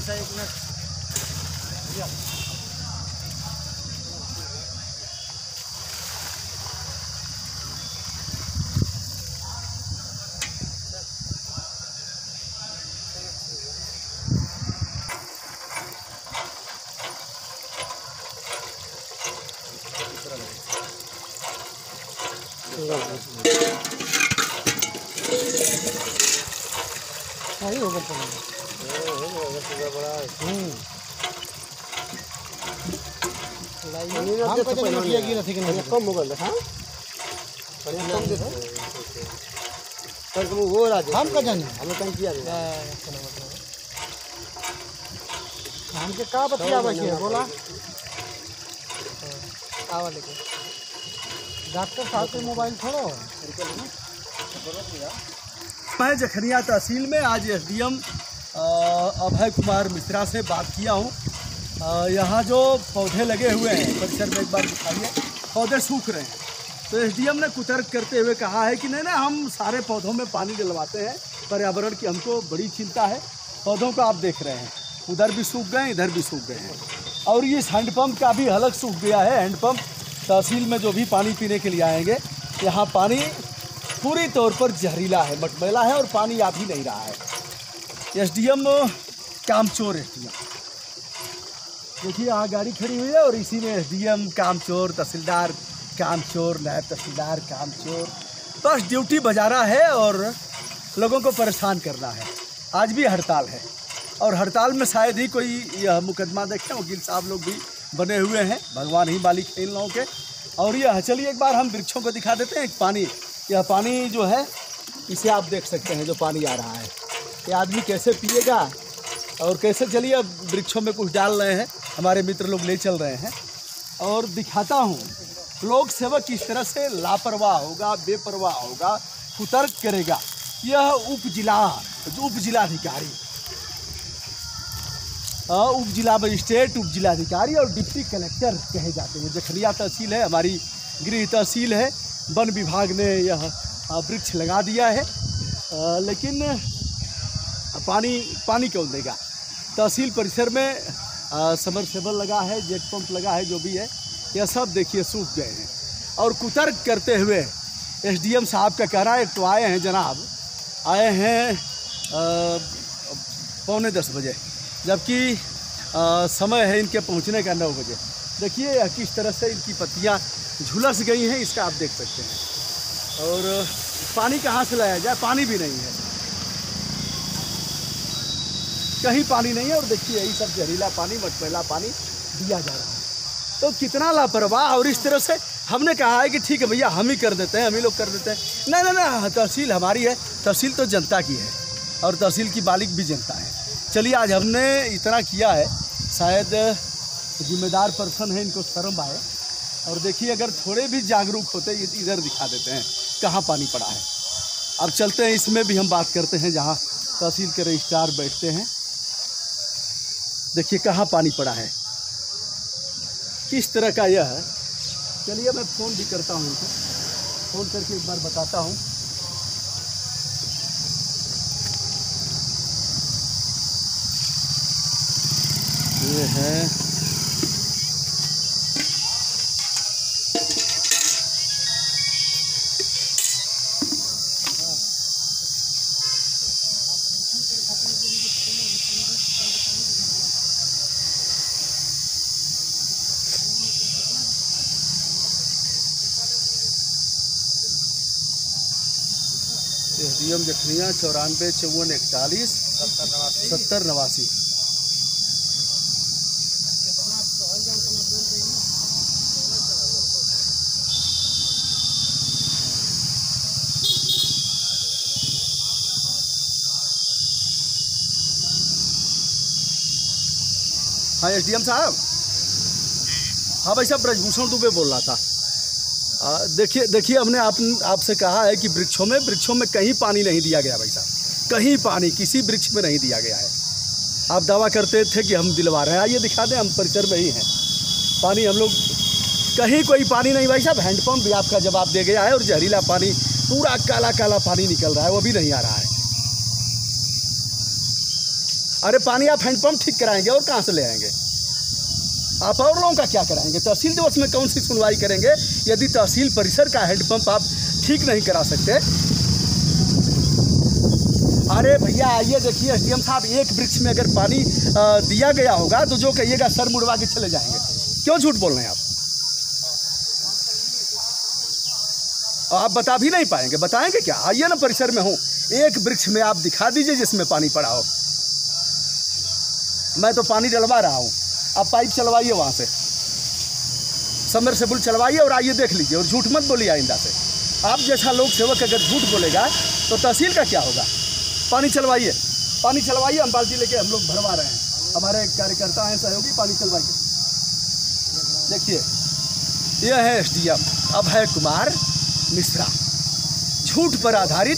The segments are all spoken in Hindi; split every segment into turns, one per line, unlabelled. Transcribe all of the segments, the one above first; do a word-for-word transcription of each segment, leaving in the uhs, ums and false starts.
सा एक मिनट भैया। सही होगा कम होगा वो हम का जाने हमें कहीं किया हमके का बतिया बचे बोला आवा लेके डॉक्टर साहब के मोबाइल छोड़ो।
मैं जखनिया तहसील में आज एसडीएम अभय कुमार मिश्रा से बात किया हूँ। यहाँ जो पौधे लगे हुए हैं परिसर में एक बार दिखाइए, पौधे सूख रहे हैं। तो एसडीएम ने कुतर्क करते हुए कहा है कि नहीं नहीं हम सारे पौधों में पानी डलवाते हैं, पर्यावरण की हमको बड़ी चिंता है। पौधों को आप देख रहे हैं उधर भी सूख गए इधर भी सूख गए हैं, और ये हैंडपम्प का भी हलक सूख गया है। हैंडपम्प तहसील में जो भी पानी पीने के लिए आएंगे, यहाँ पानी पूरी तौर पर जहरीला है, मटमैला है और पानी आ भी नहीं रहा है। एसडीएम कामचोर एसडीएम देखिए यहाँ गाड़ी खड़ी हुई है और इसी में एसडीएम कामचोर, तहसीलदार कामचोर, नायब तहसीलदार कामचोर, बस ड्यूटी बजा रहा है और लोगों को परेशान करना है। आज भी हड़ताल है और हड़ताल में शायद ही कोई यह मुकदमा देखें। वकील साहब लोग भी बने हुए हैं, भगवान ही मालिक है इन लोगों के। और यह चलिए एक बार हम वृक्षों को दिखा देते हैं। पानी, यह पानी जो है इसे आप देख सकते हैं जो पानी आ रहा है, ये आदमी कैसे पिएगा और कैसे। चलिए अब वृक्षों में कुछ डाल रहे हैं, हमारे मित्र लोग ले चल रहे हैं और दिखाता हूँ लोक सेवक किस तरह से लापरवाह होगा, बेपरवाह होगा, कुतर्क करेगा। यह उप जिला उप जिलाधिकारी उप जिला मजिस्ट्रेट, उप जिलाधिकारी और डिप्टी कलेक्टर कहे जाते हैं। जखनिया तहसील है, हमारी गृह तहसील है। वन विभाग ने यह वृक्ष लगा दिया है, लेकिन पानी पानी कौन देगा। तहसील परिसर में समरसेबल लगा है, जेट पंप लगा है, जो भी है यह सब देखिए सूख गए हैं। और कुतर्क करते हुए एसडीएम साहब का कह रहा है, तो आए हैं जनाब, आए हैं पौने दस बजे, जबकि समय है इनके पहुंचने का नौ बजे। देखिए किस तरह से इनकी पत्तियां झुलस गई हैं, इसका आप देख सकते हैं। और पानी कहाँ से लाया जाए, पानी भी नहीं है, कहीं पानी नहीं है। और देखिए यही सब जहरीला पानी, मटमैला पानी दिया जा रहा है। तो कितना लापरवाह। और इस तरह से हमने कहा है कि ठीक है भैया हम ही कर देते हैं, हम ही लोग कर देते हैं। नहीं नहीं नहीं, तहसील हमारी है, तहसील तो जनता की है और तहसील की मालिक भी जनता है। चलिए आज हमने इतना किया है, शायद जिम्मेदार पर्सन है, इनको शर्म आए। और देखिए अगर थोड़े भी जागरूक होते ये इधर दिखा देते हैं कहाँ पानी पड़ा है। अब चलते हैं, इसमें भी हम बात करते हैं जहाँ तहसील के रजिस्ट्रार बैठते हैं। देखिए कहाँ पानी पड़ा है, किस तरह का यह है। चलिए मैं फ़ोन भी करता हूँ उनको, फ़ोन करके एक बार बताता हूँ। ये है एसडीएम जखनिया चौरानवे चौवन इकतालीस सत्तर नवासी। हाँ एसडीएम साहब, हाँ भाई साहब ब्रजभूषण दुबे बोल रहा था। देखिए देखिए हमने आप आपसे कहा है कि वृक्षों में वृक्षों में कहीं पानी नहीं दिया गया भाई साहब, कहीं पानी किसी वृक्ष में नहीं दिया गया है। आप दावा करते थे कि हम दिलवा रहे हैं, आइए दिखा दें, हम परिसर में ही हैं। पानी हम लोग कहीं कोई पानी नहीं भाई साहब। हैंडपम्प भी आपका जवाब दे गया है और जहरीला पानी, पूरा काला काला पानी निकल रहा है, वो भी नहीं आ रहा है। अरे पानी आप हैंडपम्प ठीक कराएंगे और कहाँ से ले आएंगे? आप और लोगों का क्या कराएंगे? तहसील दिवस में कौन सी सुनवाई करेंगे यदि तहसील परिसर का हैंडपम्प आप ठीक नहीं करा सकते? अरे भैया आइए देखिए एसडीएम साहब, एक वृक्ष में अगर पानी आ, दिया गया होगा तो जो कहिएगा सर मुड़वा के चले जाएंगे। क्यों झूठ बोल रहे हैं आप? आप बता भी नहीं पाएंगे, बताएंगे क्या? आइए ना परिसर में हूँ, एक वृक्ष में आप दिखा दीजिए जिसमें पानी पड़ा हो। मैं तो पानी डलवा रहा हूँ, आप पाइप चलवाइए वहाँ से, सबमर्सिबल चलवाइए और आइए देख लीजिए। और झूठ मत बोलिए आइंदा से। आप जैसा लोक सेवक अगर झूठ बोलेगा तो तहसील का क्या होगा? पानी चलवाइए, पानी चलवाइए, हम बाल्टी लेके हम लोग भरवा रहे हैं, हमारे कार्यकर्ता हैं सहयोगी, पानी चलवाइए। देखिए यह है एसडीएम अभय कुमार मिश्रा, झूठ पर आधारित।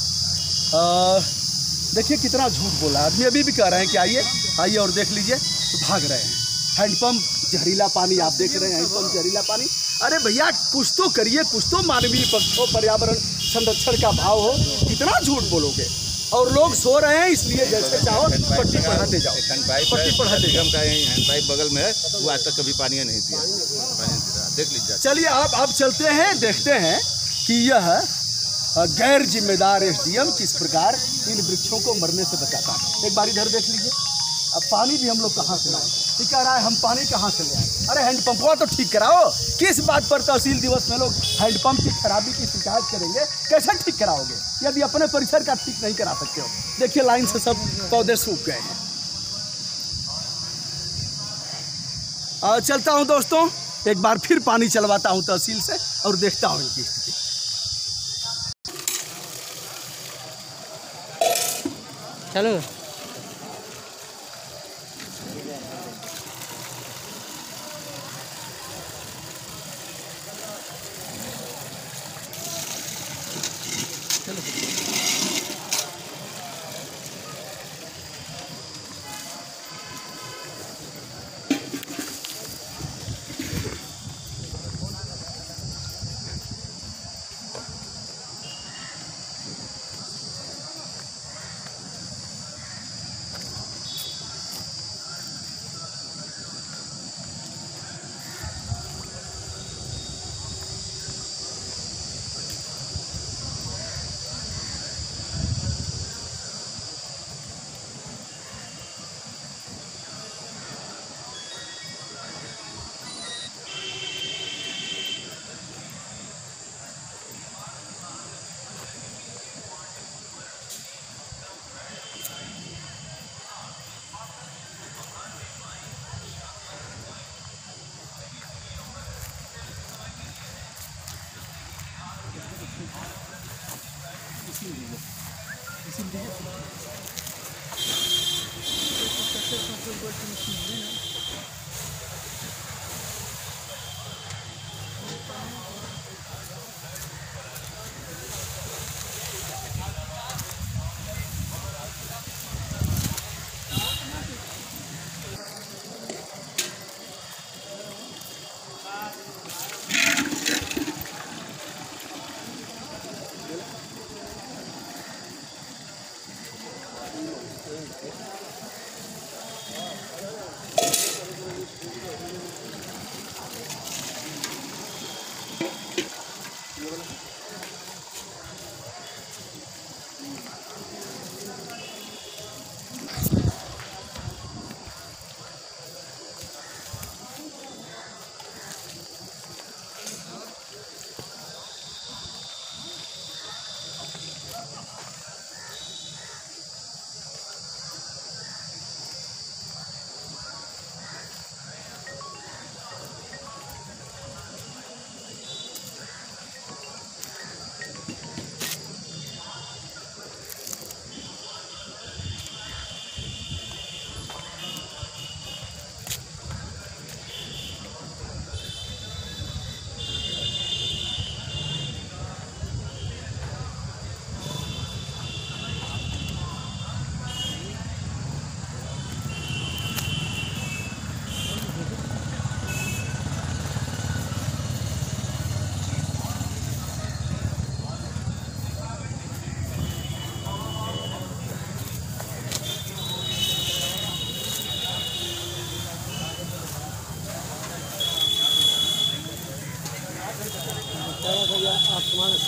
देखिए कितना झूठ बोला आदमी। अभी भी कह रहे हैं कि आइए आइए और देख लीजिए, तो भाग रहे हैं। हैंडपम्प जहरीला पानी, आप देख रहे हैं हैंडपम्प जहरीला पानी। अरे भैया कुछ तो करिए, कुछ तो मानवीय पक्ष हो, पर्यावरण संरक्षण का भाव हो। कितना झूठ बोलोगे? और लोग सो रहे हैं इसलिए जैसे चाहो पट्टी पढ़ाते जाओ। पट्टी पढ़ाते जाओ का हैंड पाइप बगल में है, वो आज तक कभी पानी नहीं दिया, पानी देख लीजिए। चलिए आप आप चलते हैं, देखते हैं कि यह गैर जिम्मेदार एसडीएम किस प्रकार इन वृक्षों को मरने से बचाता है। एक बार इधर देख लीजिए। अब पानी भी हम लोग कहाँ से लाएं? ठीक कह रहा है, हम पानी कहाँ से ले आए? अरे हैंडपम्पवा तो ठीक कराओ। किस बात पर तहसील दिवस में लोग हैंडपम्प की खराबी की शिकायत करेंगे? कैसे ठीक कराओगे यदि अपने परिसर का ठीक नहीं करा सकते हो? देखिए लाइन से सब पौधे सूख गए हैं। आ, चलता हूँ दोस्तों, एक बार फिर पानी चलवाता हूँ तहसील से और देखता हूँ इनकी स्थिति।
चलो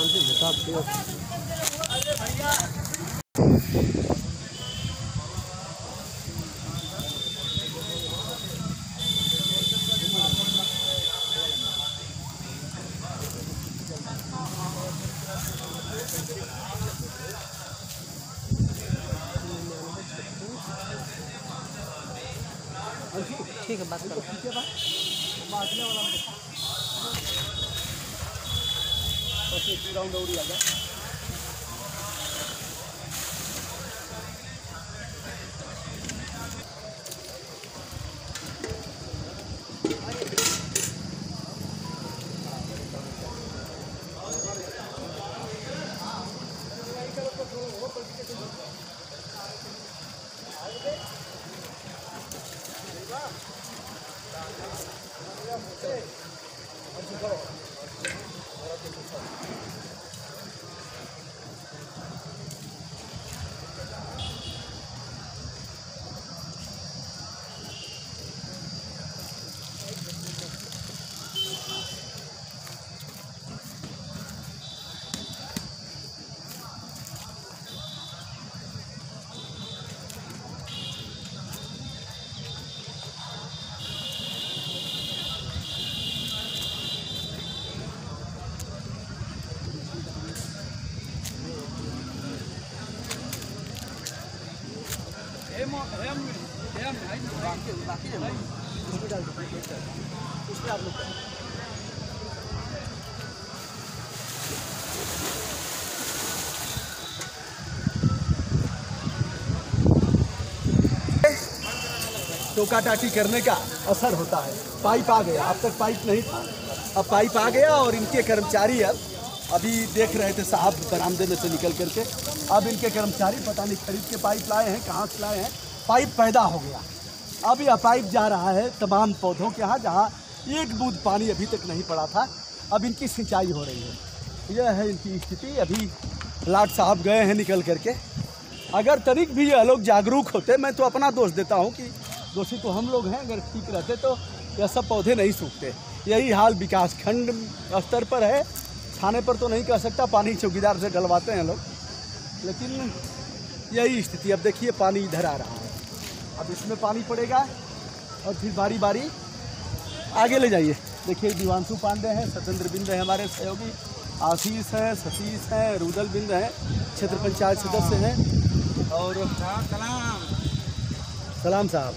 ठीक है, बात करो।
ठीक है बा मारने वाला बस एक राउंड और ही आ गया। टोका टाकी करने का असर होता है। पाइप आ गया, अब तक पाइप नहीं था, अब पाइप आ गया और इनके कर्मचारी अब अभी देख रहे थे साहब बरामदे में से निकल करके, अब इनके कर्मचारी पता नहीं खरीद के पाइप लाए हैं, कहाँ से लाए हैं, पाइप पैदा हो गया। अब यह पाइप जा रहा है तमाम पौधों के यहाँ जहाँ एक बूंद पानी अभी तक नहीं पड़ा था, अब इनकी सिंचाई हो रही है। यह है इनकी स्थिति। अभी लाट साहब गए हैं निकल करके। अगर तनिक भी यह लोग जागरूक होते, मैं तो अपना दोष देता हूँ कि दोषी तो हम लोग हैं, अगर ठीक रहते तो यह सब पौधे नहीं सूखते। यही हाल विकास खंड स्तर पर है, थाने पर तो नहीं कह सकता, पानी चौकीदार से डलवाते हैं लोग, लेकिन यही स्थिति। अब देखिए पानी इधर आ रहा है, अब इसमें पानी पड़ेगा और फिर बारी बारी आगे ले जाइए। देखिए दिवांशु पांडे हैं, सत्येंद्र बिंद है हमारे सहयोगी, आशीष हैं, सतीश हैं, रुदल बिंद हैं, क्षेत्र पंचायत सदस्य हैं, और सलाम सलाम साहब।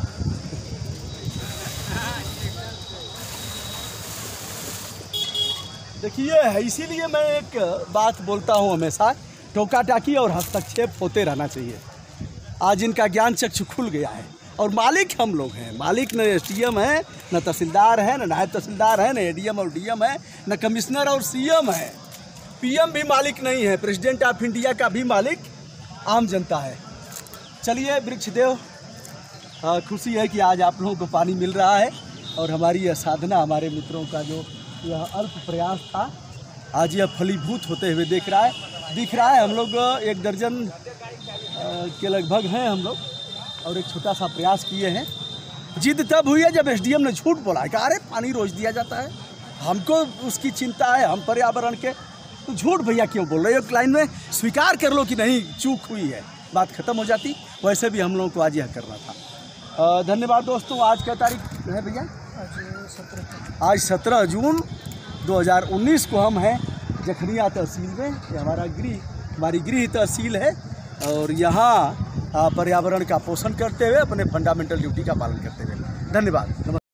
देखिए है, इसीलिए मैं एक बात बोलता हूँ हमेशा, टोका टाकी और हस्तक्षेप होते रहना चाहिए। आज इनका ज्ञान चक्षु खुल गया है और मालिक हम लोग हैं। मालिक न एस डी एम है, न तहसीलदार है, न नायब तहसीलदार है, न ए डी एम और डी एम है, न कमिश्नर और सी एम है। पी एम भी मालिक नहीं है, प्रेसिडेंट ऑफ इंडिया का भी मालिक आम जनता है। चलिए वृक्षदेव, खुशी है कि आज आप लोगों को पानी मिल रहा है और हमारी यह साधना, हमारे मित्रों का जो यह अल्प प्रयास था, आज यह फलीभूत होते हुए देख रहा है दिख रहा है। हम लोग एक दर्जन के लगभग हैं हम लोग और एक छोटा सा प्रयास किए हैं। जिद तब हुई है जब एस डी एम ने झूठ बोला है कि अरे पानी रोज दिया जाता है, हमको उसकी चिंता है, हम पर्यावरण के, तो झूठ भैया क्यों बोल रहे हो? एक लाइन में स्वीकार कर लो कि नहीं चूक हुई है, बात खत्म हो जाती। वैसे भी हम लोगों को आज यह करना था। धन्यवाद दोस्तों। आज क्या तारीख है भैया? आज सत्रह जून दो हज़ार उन्नीस को हम हैं जखनिया तहसील में। ये हमारा गृह हमारी गृह तहसील है और यहाँ पर्यावरण का पोषण करते हुए अपने फंडामेंटल ड्यूटी का पालन करते हुए। धन्यवाद।